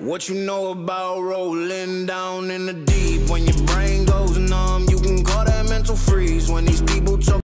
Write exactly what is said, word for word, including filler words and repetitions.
What you know about rolling down in the deep? When your brain goes numb, you can call that mental freeze. When these people talk